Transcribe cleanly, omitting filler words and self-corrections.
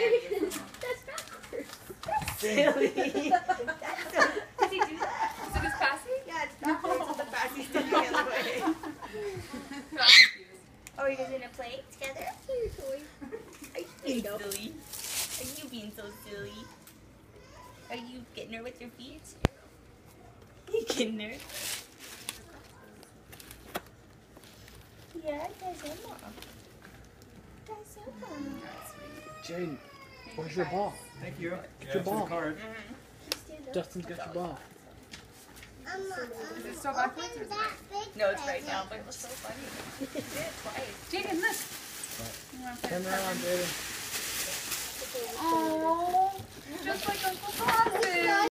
That's backwards. Silly. Does he do that? Is it his passy? Yeah, it's backwards with the passy still the other way. Got confused. Are you guys gonna play together? Your toy. Are you being silly? Are you being so silly? Are you getting her with your feet? You getting her? Yeah, there's your mom. There's your mom. Jaden, where's your ball? Thank you. Get your ball. Card. Justin's got your ball. Is it still backwards or is it? No, it's right now, but it was so funny. You did it twice. Jaden, look. Turn around, Jaden. Oh, just like Uncle Boston.